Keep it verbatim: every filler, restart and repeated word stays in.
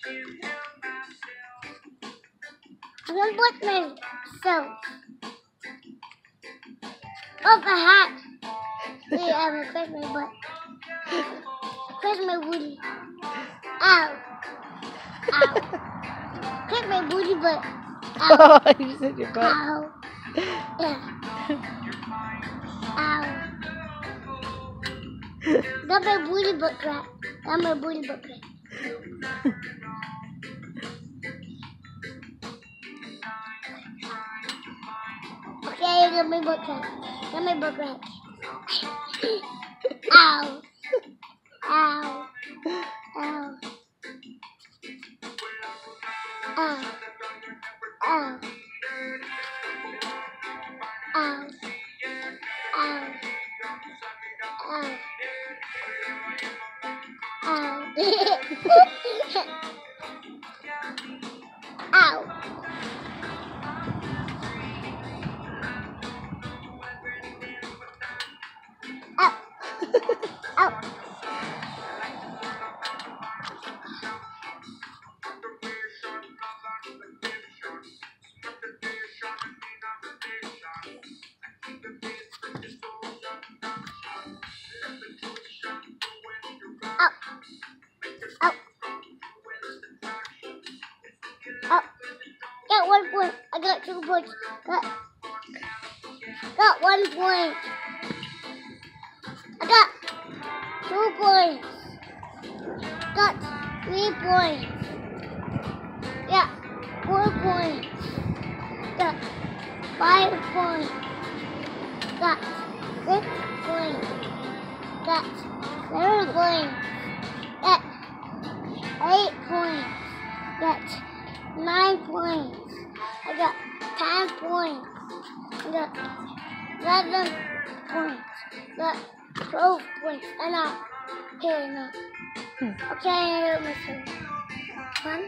I'm gonna put myself up a hat. Yeah, I'm gonna press my butt. Press my booty. Ow. Ow. Press my booty butt. Ow. Oh, you said your butt. Ow. Yeah. Ow. Got my booty butt crack. Got my booty butt crack. Okay, I got my butt crack. Got my butt crack. Ow. Ow. Ow. Ow. Ow. Ow. Ow. Ow. Ow. Ow. Ow. Ow. Ow. Ow. Ow. Got one point. I got two points. Got, got one point. I got two points. Got three points. Got four points. Got five points. Got six points. Got seven points. Got eight points. Got nine points. I got ten points. I got eleven points. Got twelve points. And now, okay, now. Okay, I got my turn. One.